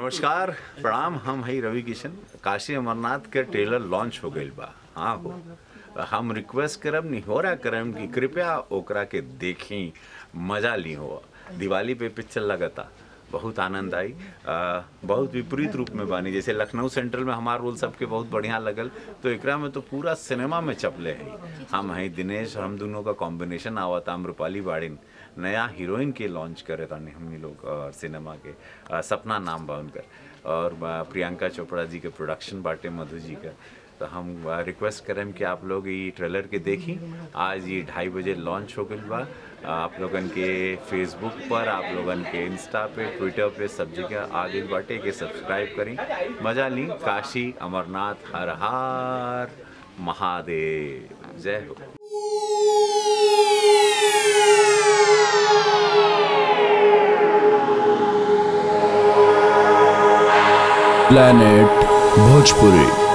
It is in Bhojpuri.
नमस्कार प्रणाम। हम हई रवि किशन। काशी अमरनाथ के ट्रेलर लॉन्च हो गई बा। हाँ हो, हम रिक्वेस्ट करब निहोरा करम कि कृपया ओकरा के देखी, मजा ली हो। दिवाली पे पिक्चर लगता, बहुत आनंद आई। बहुत विपरीत रूप में बानी, जैसे लखनऊ सेंट्रल में हमार रोल सबके बहुत बढ़िया लगल, तो एकरा में तो पूरा सिनेमा में चपले है। हम हैं दिनेश, हम दोनों का कॉम्बिनेशन आवता। अम्रपाली बाड़िन नया हीरोइन के लॉन्च करे तानी हमनी लोग सिनेमा के। सपना नाम बा उनकर, और प्रियंका चोपड़ा जी के प्रोडक्शन बाटे, मधु जी का। तो हम रिक्वेस्ट करें कि आप लोग ये ट्रेलर के देखी। आज ये 2:30 बजे लॉन्च हो गई बा। आप लोगन के फेसबुक पर, आप लोगन के इंस्टा पे, ट्विटर पे, सब जगह आ गई बाटे के सब्सक्राइब करी, मजा ली। काशी अमरनाथ हर हर महादेव, जय हो। प्लैनेट भोजपुरी।